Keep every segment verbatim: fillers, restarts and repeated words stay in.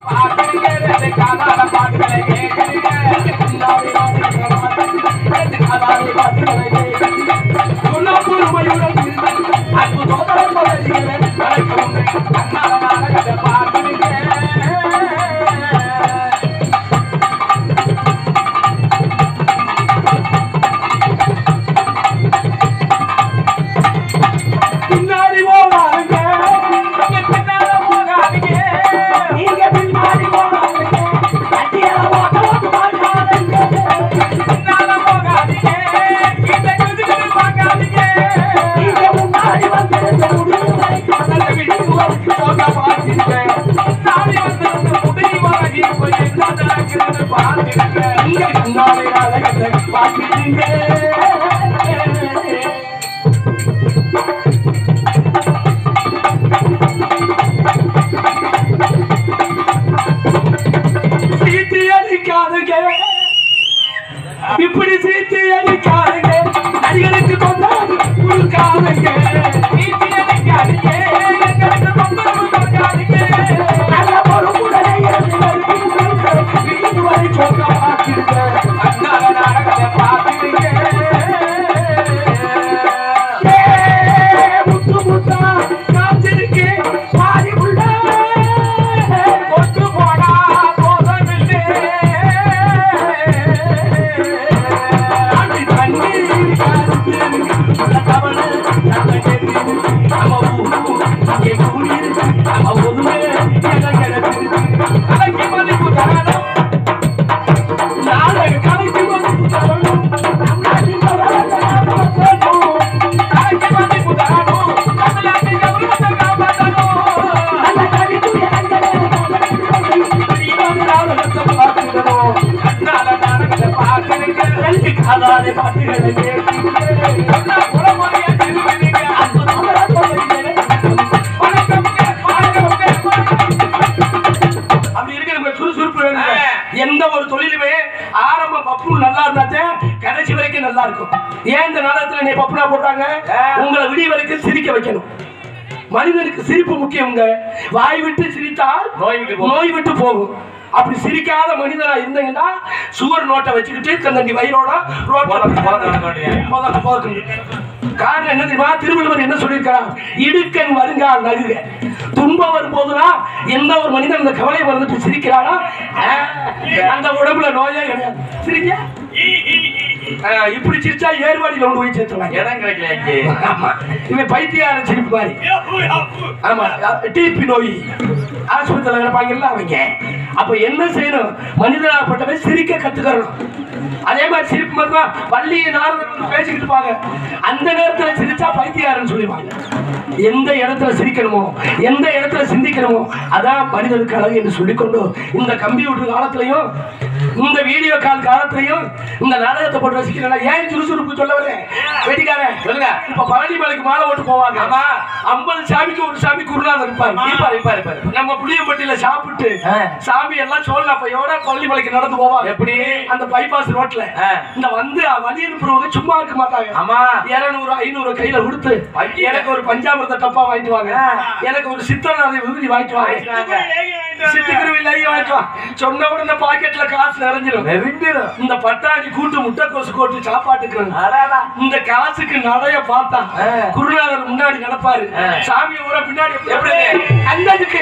இப்படி சீத்து அடிக்காதுங்க அடிகளுக்கு கொண்டாடு கொடுக்காதுங்க சீத்து அடிக்காதுங்க எங்களுக்கு கொண்டாடு கொடுக்காதுங்க நல்ல பொறுப்புடனே இருந்து வரை சொல்ல பார்த்துருங்க அண்ணால நாடகத்தை பார்த்துருங்க முத்து முத்தா காத்திருக்கு பாதி உள்ள கொத்து போடா போதமில்லை எந்த ஒரு தொழிலுமே ஆரம்ப பப்பு நல்லா இருந்தாத்தே கடைசி வரைக்கும் நல்லா இருக்கும். ஏன் இந்த நாடகத்துல நீ பப்புனா போட்டாங்க? உங்களை விடிய வரைக்கும் சிரிக்க வைக்கணும். மனிதனுக்கு சிரிப்பு முக்கியங்க. வாய் விட்டு சிரித்தால் நோய் விட்டு போகும். அப்படி சிரிக்காத மனிதனா இருந்தீங்கன்னா சுவர் நோட்டை வச்சுக்கிட்டு கண்ணி வயிறோட காரணம் என்ன தெரியுமா? திருவள்ளுவர் என்ன சொல்லியிருக்கிறார்? இடுக்கன் வருங்கால் நகுக. துன்பம் வரும்போதுனா எந்த ஒரு மனிதன் அந்த கவலை வந்துட்டு சிரிக்கிறானா அந்த உடம்புல நோயே கிடையாது. சிரிக்க இப்படி சிரிச்சா ஏர்வாடியில் ஒன்று போய் சேர்த்துலாம். இடம் கிடைக்கல. ஆமா, இவன் பைத்தியார சிரிப்பு மாதிரி. ஆமா, டிபி நோய் ஆஸ்பத்திரியில் கிடப்பாங்கல்ல அவங்க. அப்ப என்ன செய்யணும்? மனிதனாகப்பட்டவன் சிரிக்க கத்துக்கணும். அதே மாதிரி சிரிப்பு மட்டும் வள்ளியை நாரதர் பேசிக்கிட்டு பாங்க. அந்த நேரத்துல சிரிச்சா பைத்தியாரன்னு சொல்லிடுவாங்க. எந்த இடத்துல சிரிக்கணுமோ எந்த இடத்துல சிந்திக்கணுமோ அதான் மனிதனுக்கு அழகு என்று சொல்லிக்கொண்டு இந்த கம்ப்யூட்டர் காலத்திலையும் இந்த வீடியோ கால் காலத்திலையும் இந்த நாடகத்தை போட்டு ரசிக்கிறேன். ஏன் சுறுசுறுப்பு சொல்ல வரேன்? வெட்டிக்காரன் சொல்லுங்க. இப்ப பழனி மலைக்கு மாலை ஓட்டு போவாங்க. ஆமா, ஐம்பது சாமிக்கு ஒரு சாமி குருநாதர் இருப்பாரு. இருப்பாரு இருப்பாரு இருப்பாரு நம்ம புளியம்பட்டியில சாப்பிட்டு சாமி எல்லாம் சோழப்பையோட பழனி மலைக்கு நடந்து போவாங்க. எப்படி? அந்த பைபாஸ் ரோட்ல இந்த வந்து வழி அனுப்புறவங்க சும்மா இருக்க மாட்டாங்க. ஆமா, இருநூறு ஐநூறு கையில கொடுத்து எனக்கு ஒரு பஞ்சாமிரத டப்பா வாங்கிட்டு வாங்க, எனக்கு ஒரு சித்தநாதை விபூதி வாங்கிட்டு வாங்க, சித்துக்குருவில் வாங்கிட்டு வா. சொன்ன உடனே பாக்கெட்ல காசு நிறைஞ்சிடும். இந்த பட்டாணி கூட்டு முட்டைக்கோசு கோட்டு சாப்பாட்டுக்கு இந்த காசுக்கு நடைய பார்த்தா குருநாதர் முன்னாடி நடப்பாரு. சாமி ஊர பின்னாடி எப்படி அந்ததுக்கு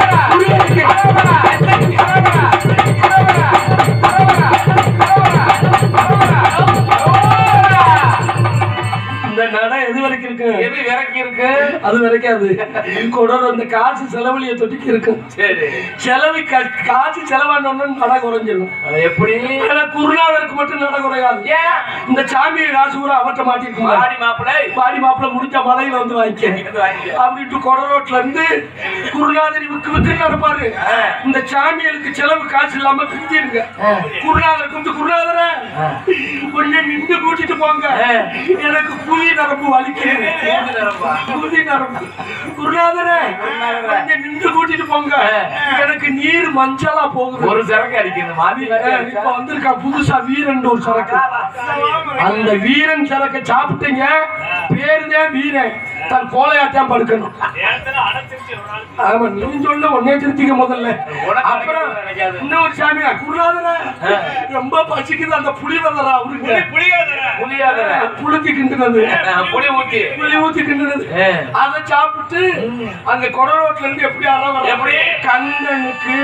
இந்த நடை எது வரைக்கும் இருக்கு? எது வரைக்கும் இருக்கு? அது வரைக்கும் அது கொடர் அந்த காசு செலவழிய தொட்டிக்கு இருக்கும். சரி, செலவு காசு செலவானோன்னு நடை குறைஞ்சிடும். எப்படி? குருநாதருக்கு மட்டும் நடை குறையாது. ஏன்? இந்த சாமியை காசு கூட அவற்ற மாட்டிருக்கும். பாடி மாப்பிள்ளை பாடி மாப்பிள்ளை முடிஞ்ச மலையில வந்து வாங்கிக்க அப்படின்ட்டு கொடரோட்ல இருந்து குருநாதர் விக்கு விக்கு நடப்பாரு. இந்த சாமிகளுக்கு செலவு காசு இல்லாம பிரிஞ்சிருங்க. குருநாதர் கூப்பிட்டு குருநாதர கொஞ்சம் நின்று கூட்டிட்டு போங்க, எனக்கு புதிய நரம்பு வலிக்கிறது. புதிய நரம்பு குருநாதரே கொஞ்சம் நின்று கூட்டிட்டு போங்க, எனக்கு நீர் மஞ்சளா போகுது. ஒரு சரக்கு அடிக்கிறது மாதிரி இப்ப வந்திருக்கா புதுசா வீரன் ஒரு சரக்கு. அந்த வீரன் சரக்கு சாப்பிட்டீங்க, பேருதே வீரன். தான் கோலையாட்டம் படுக்கணும். ஆமா நீ சொல்ல உடனே திருத்திக்க முதல்ல. அப்புறம் இன்னொரு சாமியா குருநாதரா ரொம்ப பசிக்குது அந்த புளி வந்தரா அவருக்கு புளியாதர புளித்தி கிண்டுனது புளி ஊத்தி புளி ஊத்தி கிண்டுனது அதை சாப்பிட்டு அந்த கொடை ரோட்ல இருந்து எப்படி அறவர எப்படி கண்ணனுக்கு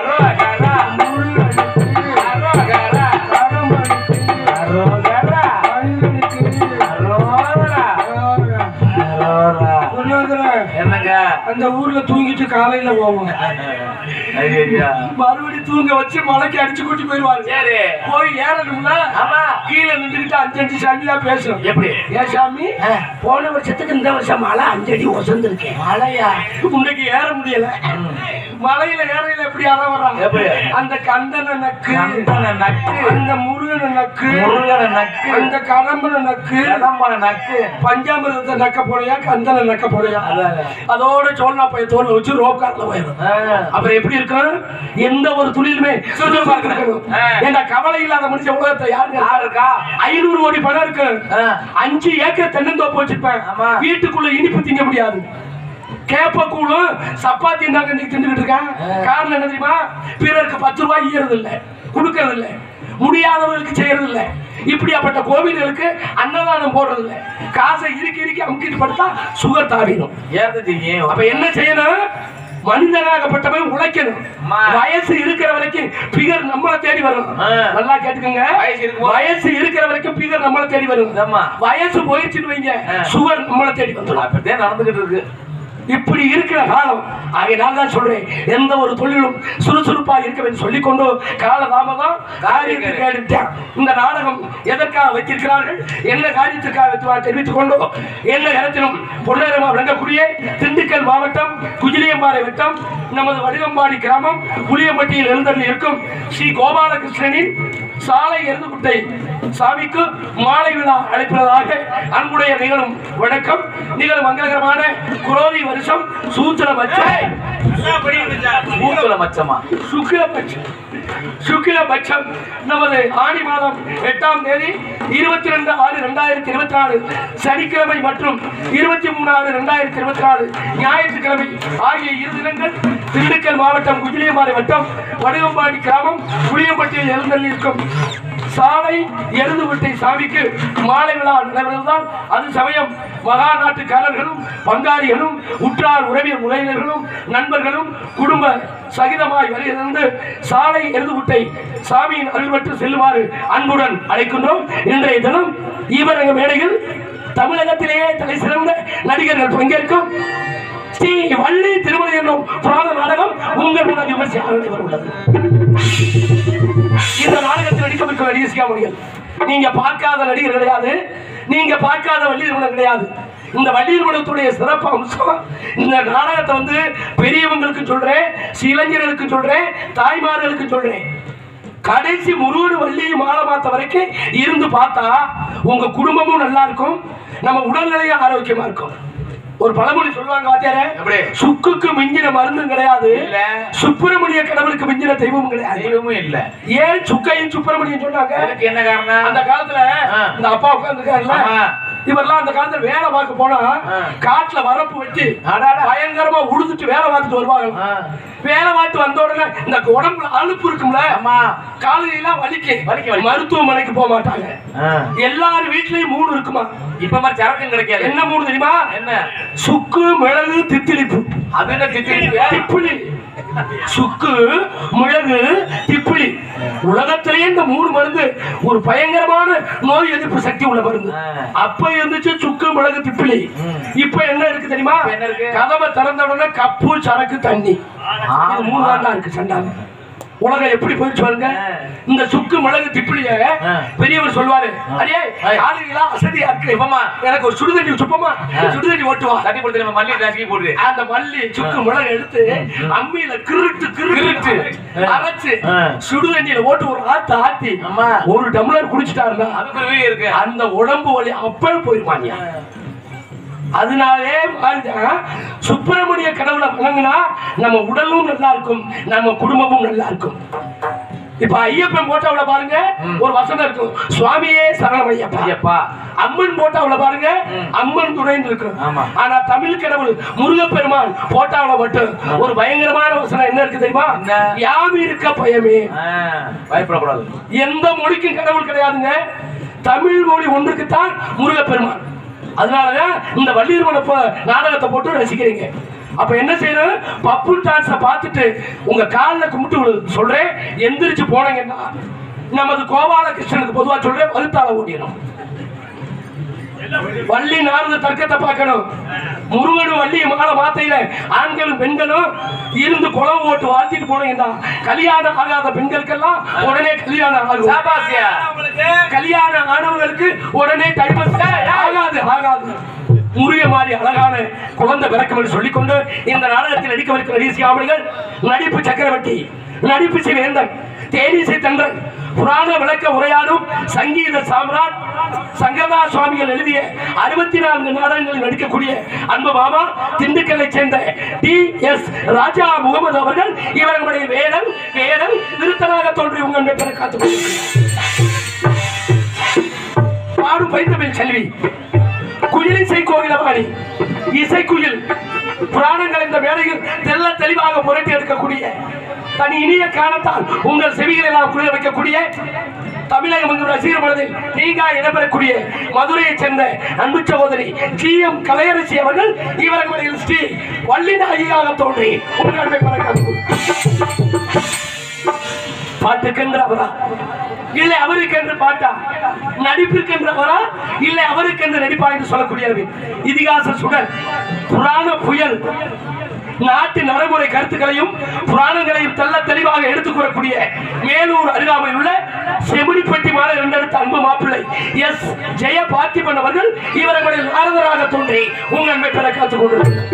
என்னங்க அந்த ஊர்ல தூங்கிட்டு காலையில போவோம் மறுபடியும் தூங்க வச்சு மலைக்கு அடிச்சு கூட்டி போயிருவாரு. சரி போய் ஏறணும்னா கீழே நின்றுகிட்டு அஞ்சு அஞ்சு சாமியா பேசும். எப்படி ஏன் சாமி போன வருஷத்துக்கு இந்த வருஷம் மழை அஞ்சடி ஒசந்திருக்கேன் மழையா உன்னைக்கு ஏற முடியல. மலையில ஏறையில எப்படி அற வர்றாங்க அந்த கந்தன நக்கு நக்கு அந்த முருகன நக்கு முருகன நக்கு அந்த கடம்பன நக்கு கடம்பன நக்கு பஞ்சாமிரதத்தை நக்க போடையா கந்தன நக்க போடையா அதோட சோழனா போய் தோல்ல வச்சு ரோப் கார்ல போயிடும். அப்புறம் எப்படி இருக்கும் எந்த ஒரு தொழிலுமே சுறுசுறுப்பா இருக்கணும். ஏன்னா கவலை இல்லாத மனுஷன் உலகத்தை யாரு இருக்கா? ஐநூறு கோடி பணம் இருக்கு, அஞ்சு ஏக்கர் தென்னந்தோப்பு வச்சிருப்பேன், வீட்டுக்குள்ள இனிப்பு திங்க முடியாது. கேப்பக்கூடும் சப்பாத்தி நாங்க நீ தின்னுகிட்டு இருக்கேன். காரணம் என்ன தெரியுமா? பிறருக்கு பத்து ரூபாய் ஈயறது இல்லை, கொடுக்கறது இல்லை, முடியாதவர்களுக்கு செய்யறது இல்லை. இப்படியாப்பட்ட கோவில்களுக்கு அன்னதானம் போடுறது இல்லை. காசை இறுக்கி இறுக்கி அமுக்கிட்டு படுத்தா சுகர் தாவிடும். அப்ப என்ன செய்யணும்? மனிதனாகப்பட்டவன் உழைக்கணும். வயசு இருக்கிற வரைக்கும் பிகர் நம்மளை தேடி வரும். நல்லா கேட்டுக்கோங்க, வயசு இருக்கிற வரைக்கும் பிகர் நம்மளை தேடி வரும். வயசு போயிடுச்சுன்னு வைங்க சுகர் நம்மளை தேடி வந்துடும். அப்படித்தான் நடந்துகிட்டு இருக்கு. இப்படி இருக்கிற காலம். ஆகிய நான் தான் சொல்றேன், எந்த ஒரு தொழிலும் சுறுசுறுப்பா இருக்க வேண்டும் சொல்லிக்கொண்டு காலதாமதம் காரியத்தை கேட்டுட்டேன். இந்த நாடகம் எதற்காக வைத்திருக்கிறார்கள், என்ன காரியத்திற்காக வைத்து தெரிவித்துக் கொண்டு என்ன இடத்திலும் பொன்னேரமா விளங்கக்கூடிய திண்டுக்கல் மாவட்டம் குஜிலியம்பாறை வட்டம் நமது வடிவம்பாடி கிராமம் புளியம்பட்டியில் எழுந்தருள் இருக்கும் ஸ்ரீ கோபாலகிருஷ்ணனின் சாலை எருதுகுட்டை சாமிக்கு மாலை விழா அழைப்பதாக அன்புடைய நிகழும் வணக்கம். நிகழும் மங்களகரமான குரோதி வருஷம் சூத்திர பட்சம் சுக்கில பட்சம் நமது ஆடி மாதம் எட்டாம் தேதி இருபத்தி ரெண்டு ஆறு இரண்டாயிரத்தி இருபத்தி நாலு சனிக்கிழமை மற்றும் இருபத்தி மூணு ஆறு இரண்டாயிரத்தி இருபத்தி நாலு ஞாயிற்றுக்கிழமை ஆகிய இரு தினங்கள் திண்டுக்கல் மாவட்டம் குஜிலியம்பாறை வட்டம் வடிவம்பாடி கிராமம் புளியம்பட்டியில் எழுந்தருள் இருக்கும் சாலை எருதுகுட்டை சாமிக்கு மாலை விழா நடைபெறுவதால் அது சமயம் மகா நாட்டுக்காரர்களும் பங்காளிகளும் உற்றார் உறவினர் உறவினர்களும் நண்பர்களும் குடும்ப சகிதமாய் வருகிறது சாலை எருதுகுட்டை சாமியின் அருள்பட்டு செல்லுமாறு அன்புடன் அழைக்கின்றோம். இன்றைய தினம் ஈவரங்க மேடையில் தமிழகத்திலேயே தலை சிறந்த நடிகர்கள் பங்கேற்கும் ஸ்ரீ வள்ளி திருமணி என்னும் புராண நாடகம் உங்கள் முன்னாடி விமர்சனம் உள்ளது. இந்த நாடகத்தில் நடிக்க நடிகர் சிகாமணிகள் நீங்க பார்க்காத நடிகர் கிடையாது, நீங்க பார்க்காத வள்ளி திருமணம் கிடையாது. இந்த வள்ளி திருமணத்துடைய சிறப்பு அம்சம் இந்த நாடகத்தை வந்து பெரியவங்களுக்கு சொல்றேன், இளைஞர்களுக்கு சொல்றேன், தாய்மார்களுக்கு சொல்றேன். கடைசி முருகன் வள்ளியும் மாலை மாத்த வரைக்கும் இருந்து பார்த்தா உங்க குடும்பமும் நல்லா இருக்கும், நம்ம உடல்நிலையும் ஆரோக்கியமா இருக்கும். ஒரு பழமொழி சொல்லுவாங்க வாத்தியாரே, சுக்குக்கு மிஞ்சின மருந்தும் கிடையாது, சுப்பிரமணிய கடவுளுக்கு மிஞ்சின தெய்வமும் கிடையாது. தெய்வமும் இல்ல. ஏன் சுக்கையும் சுப்பிரமணியம் சொன்னாங்க? என்ன காரணம்? அந்த காலத்துல இந்த அப்பா உட்கார்ந்துருக்காருல்ல, இவரெல்லாம் அந்த காலத்துல வேலை பார்க்க போனா காட்டுல வரப்பு வச்சு பயங்கரமா உழுதுட்டு வேலை பார்த்துட்டு வருவாங்க. வேலை பார்த்து வந்த உடனே இந்த உடம்புல அலுப்பு இருக்கும்ல, காலையெல்லாம் வலிக்கு மருத்துவமனைக்கு போக மாட்டாங்க. எல்லாரும் வீட்லயும் மூணு இருக்குமா? இப்ப மாதிரி சரக்கம் கிடைக்காது. என்ன மூணு தெரியுமா? என்ன? சுக்கு, மிளகு, தித்திலிப்பு. அது என்ன தித்திலிப்பு? திப்புளி. சுக்கு, மிளகு, திப்புளி. உலகத்திலேயே இந்த மூணு மருந்து ஒரு பயங்கரமான நோய் எதிர்ப்பு சக்தி உள்ள மருந்து. அப்ப இருந்துச்சு சுக்கு, மிளகு, திப்புளி. இப்ப என்ன இருக்கு தெரியுமா? கதவை திறந்த உடனே கப்பு, சரக்கு, தண்ணி. மூணு தான் இருக்கு சண்டாங்க. உலகம் எப்படி போயிடுச்சு பாருங்க. இந்த சுக்கு, மிளகு, திப்பிலிய பெரியவர் சொல்வாரு, அடே காலையில அசதியா இருக்கு, எனக்கு ஒரு சுடுதண்ணி சுப்பமா சுடுதண்ணி ஓட்டுவா தண்ணி போட்டு மல்லி ராசி போட்டு அந்த மல்லி சுக்கு மிளகு எடுத்து அம்மியில கிருட்டு கிருட்டு அரைச்சு சுடுதண்ணியில ஓட்டு ஒரு ஆத்து ஆத்தி ஒரு டம்ளர் குடிச்சிட்டாருன்னா அதுக்கு இருக்கு அந்த உடம்பு வலி அப்பவே போயிருப்பாங்க. அதனாலே சுப்பிரமணிய கடவுளை வணங்கினா நம்ம உடலும் நல்லா இருக்கும், நம்ம குடும்பமும் நல்லா இருக்கும். இப்ப ஐயப்பன் போட்டாவுல பாருங்க ஒரு வசனம் இருக்கும், சுவாமியே சரணம் ஐயப்பா ஐயப்பா. அம்மன் போட்டாவுல பாருங்க அம்மன் துணைன்னு இருக்கும். ஆனா தமிழ் கடவுள் முருகப்பெருமான் போட்டாவுல மட்டும் ஒரு பயங்கரமான வசனம் என்ன இருக்கு தெரியுமா? யாம் இருக்க பயமே, பயப்படக்கூடாது. எந்த மொழிக்கும் கடவுள் கிடையாதுங்க, தமிழ் மொழி ஒன்றுக்குத்தான் முருகப்பெருமான். அதனாலதான் இந்த வள்ளியர்மன நாடகத்தை போட்டு ரசிக்கிறீங்க. அப்ப என்ன செய்யணும், பப்பு டான்ஸ பார்த்துட்டு உங்க காலில் கும்பிட்டு சொல்றேன், எந்திரிச்சு போனீங்கன்னா நமது கோபாலகிருஷ்ணனுக்கு பொதுவா சொல்றேன், வகுத்தால ஓடிடும். வள்ளி நாரத தர்க்கத்தை பார்க்கணும். முருகனும் வள்ளி மகள மாத்தையில ஆண்களும் பெண்களும் இருந்து குளம் ஓட்டு வாழ்த்திட்டு போனீங்கன்னா கல்யாணம் ஆகாத பெண்களுக்கெல்லாம் உடனே கல்யாணம் ஆகும். கல்யாணம் ஆனவங்களுக்கு உடனே டைவர்ஸ் ஆகாது ஆகாது முருக மாதிரி அழகான குழந்தை பிறக்கும் சொல்லிக்கொண்டு இந்த நாடகத்தில் நடிக்கவிருக்கிற நடிசியாமணிகள் நடிப்பு சக்கரவர்த்தி, நடிப்பு சிவேந்தன், தேனிசை தன்றன், புராண விளக்க உரையாடும் சங்கீத சாம்ராட் சங்கரதா சுவாமிகள் எழுதிய அறுபத்தி நான்கு நாடகங்களில் நடிக்கக்கூடிய அன்பு மாமா திண்டுக்கல்லை சேர்ந்த டி எஸ் ராஜா முகமது அவர்கள் இவர்களுடைய வேடன் வேடன் நிறுத்தனாக தோன்றி உங்கள் பெற காத்து பாடும் பைந்தமிழ் செல்வி குயிலிசை கோகிலவாணி இசைக்குயில் புராணங்கள் இந்த மேடையில் தெல்ல தெளிவாக புரட்டி எடுக்கக்கூடிய தனி இனிய காரணத்தால் உங்கள் செவிகளை எல்லாம் குளிர வைக்கக்கூடிய தமிழகம் ரசிகர் மனதில் நீங்கா இடம்பெறக்கூடிய மதுரையை சேர்ந்த அன்பு சகோதரி ஜி எம் கலையரசி அவர்கள் இவர்களுடைய ஸ்ரீ வள்ளி நாயகியாக தோன்றி உங்கள் பாட்டுக்கென்றவரா இல்லை அவருக்கென்று பாட்டா, நடிப்பிற்கென்றவரா இல்லை அவருக்கென்று நடிப்பா என்று சொல்லக்கூடியவர் இதிகாச சுடர், புராண புயல், நாட்டு நடைமுறை கருத்துக்களையும் புராணங்களையும் தெல்ல தெளிவாக எடுத்துக் கூறக்கூடிய மேலூர் அருகாமையில் உள்ள செமிடிப்பட்டி மாலை இரண்டெடுத்த அன்பு மாப்பிள்ளை எஸ் ஜெய பார்த்திபன் அவர்கள் இவர்களில் நாரதராக தோன்றி உங்கள் அன்பை பெற காத்துக் கொண்டிருக்கிறார்.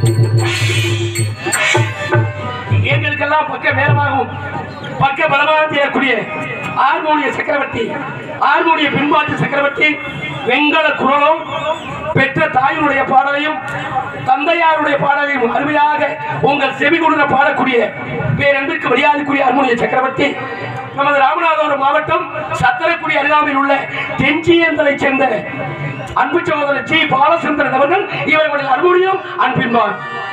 எங்களுக்கெல்லாம் பக்க நேரமாகவும் பக்க பலமாக செய்யக்கூடிய ஹார்மோனிய சக்கரவர்த்தி, ஹார்மோனிய பின்பாட்டு சக்கரவர்த்தி, வெங்கல குரலும் பெற்ற தாயினுடைய பாடலையும் தந்தையாருடைய பாடலையும் அருமையாக உங்கள் செவிகுடுற பாடக்கூடிய பேரன்பிற்கு மரியாதைக்குரிய ஹார்மோனிய சக்கரவர்த்தி நமது ராமநாதபுரம் மாவட்டம் சத்திரக்குடி அருகாமையில் உள்ள தெஞ்சியந்தலை சேர்ந்த அன்பு சகோதரர் ஜி பாலச்சந்திரன் அவர்கள் இவர்களின் ஹார்மோனியம் அன்பின்பான்